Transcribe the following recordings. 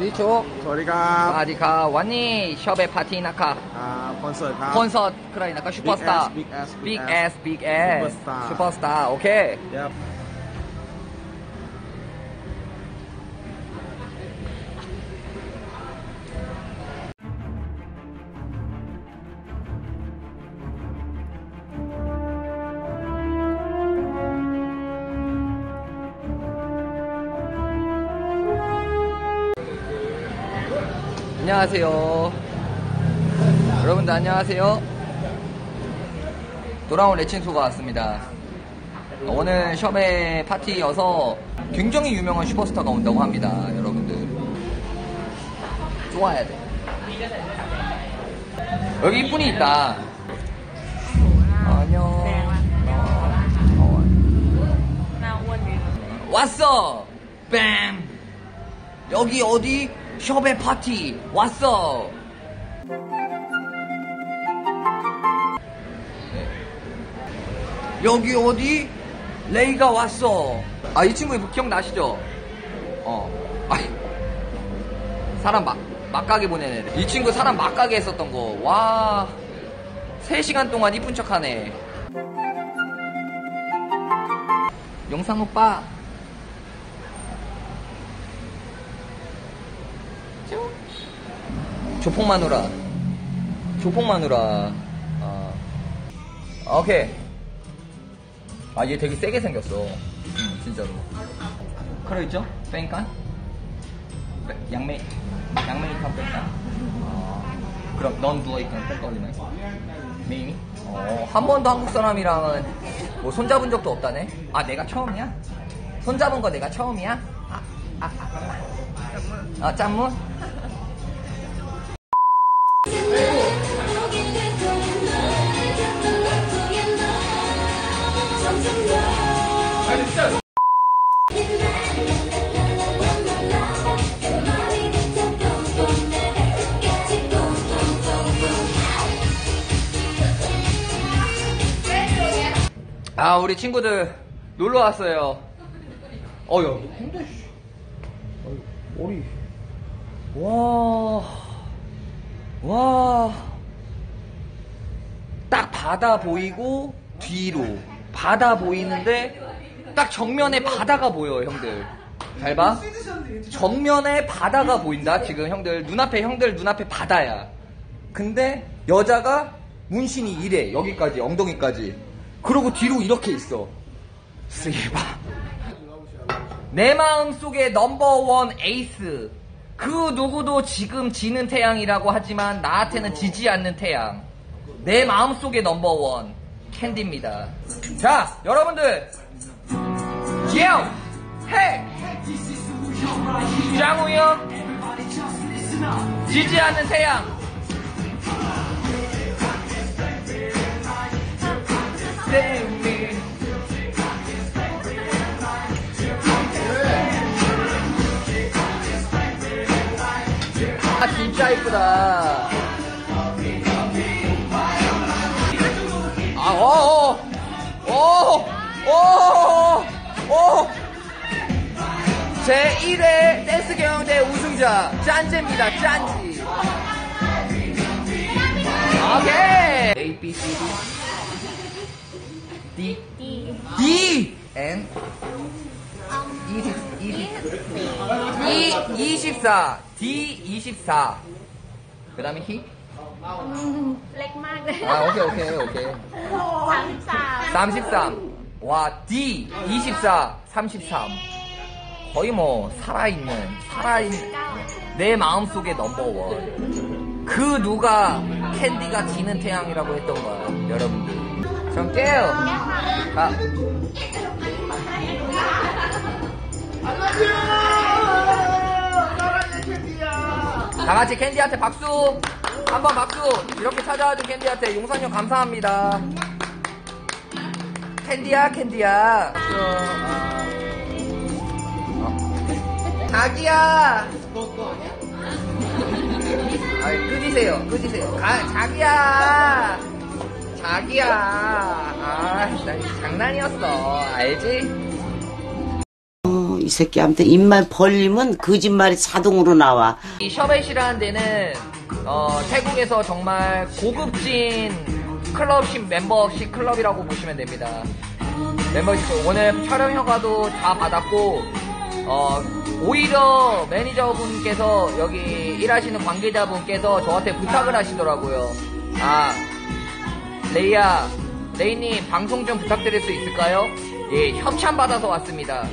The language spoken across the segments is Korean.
พี่โชคสวัสดีครับสวัสดีครับวันนี้ชอบไปปาร์ตี้นะคะคอนเสิร์ตครับคอนเสิร์ตใครนะคะซูเปอร์สตาร์ Big Ass Big Ass Big Ass Superstar ซูเปอร์สตาร์โอเค Yep. 안녕하세요. 여러분들 안녕하세요. 돌아온 레친소가 왔습니다. 오늘 숍의 파티여서 굉장히 유명한 슈퍼스타가 온다고 합니다. 여러분들 좋아야 돼. 여기 이쁜이 있다. 안녕. 왔어. 뱀. 여기 어디? 숍의 파티 왔어. 여기 어디? 레이가 왔어. 아, 이 친구 기억나시죠? 아이, 사람 막가게 보내네. 이 친구 사람 막가게 했었던 거. 와, 3시간 동안 이쁜 척하네. 영상 오빠. 조폭마누라. 오케이. 아, 얘 되게 세게 생겼어. 진짜로. 그러있죠? 뺑깐? 양메이 탑 뺑깐? 그럼 넌 누워있건 뺑거리네. 메이미? 한 번도 한국 사람이랑은 뭐 손잡은 적도 없다네? 아, 내가 처음이야? 손잡은 거 내가 처음이야? 짠문? 아, 우리 친구들 놀러 왔어요. 야, 근데 머리. 와. 딱 바다 보이고 뒤로 바다 보이는데 딱 정면에 바다가 보여, 형들. 잘 봐. 정면에 바다가 보인다. 지금 형들 눈앞에 바다야. 근데 여자가 문신이 이래. 여기까지, 엉덩이까지. 그러고 뒤로 이렇게 있어. 쓰기봐. 내 마음속에 넘버원 에이스. 그 누구도 지금 지는 태양이라고 하지만 나한테는 지지 않는 태양. 내 마음속에 넘버원 캔디입니다. 자, 여러분들. 예우! 헤이! 장우 형. 지지 않는 태양. 아, 진짜 이쁘다. 제1회 댄스 경연대 우승자 짠제입니다. 짠지. 오케이. A B C D D N 24 D 24 그 다음에 히? เล็กมากเลย 오케이 33 와 D 24 33 거의 뭐 살아있는 내 마음속의 넘버원 그 누가 캔디가 지는 태양이라고 했던 거야 여러분들 좀 깨요 다 같이 캔디한테 박수 한번 박수 이렇게 찾아와준 캔디한테 용산형 감사합니다 캔디야 자기야 끄지세요 자기야 나 장난이었어 알지? 이 새끼 아무튼 입만 벌리면 거짓말이 자동으로 나와. 이 셔벳이라는 데는 태국에서 정말 고급진 클럽십 멤버십 클럽이라고 보시면 됩니다. 멤버십 오늘 촬영 허가도 다 받았고 오히려 매니저분께서 여기 일하시는 관계자분께서 저한테 부탁을 하시더라고요. 아, 레이님 방송 좀 부탁드릴 수 있을까요? 예, 협찬 받아서 왔습니다.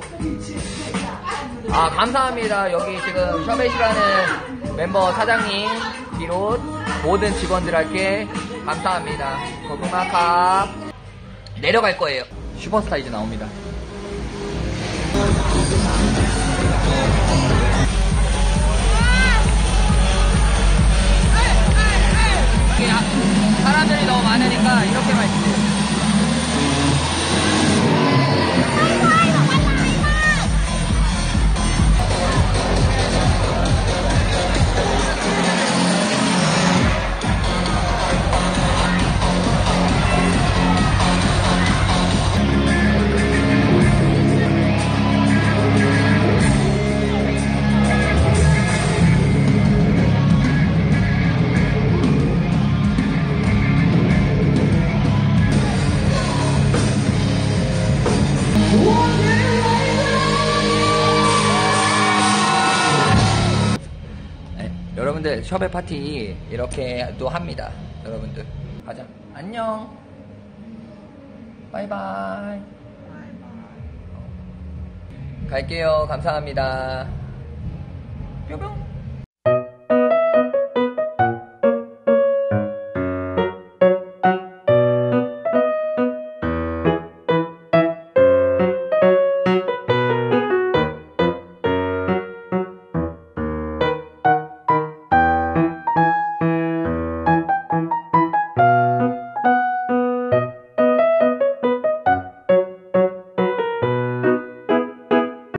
아, 감사합니다. 여기 지금 셔벳이라는 멤버 사장님 비롯 모든 직원들에게 감사합니다. 고구마캅. 내려갈 거예요. 슈퍼스타 이제 나옵니다. 사람들이 너무 많으니까 이렇게만 있어요. 네, 여러분들 셔벳 파티 이렇게 또 합니다. 여러분들 가자. 안녕. 바이바이. 갈게요. 감사합니다. 뿅뿅.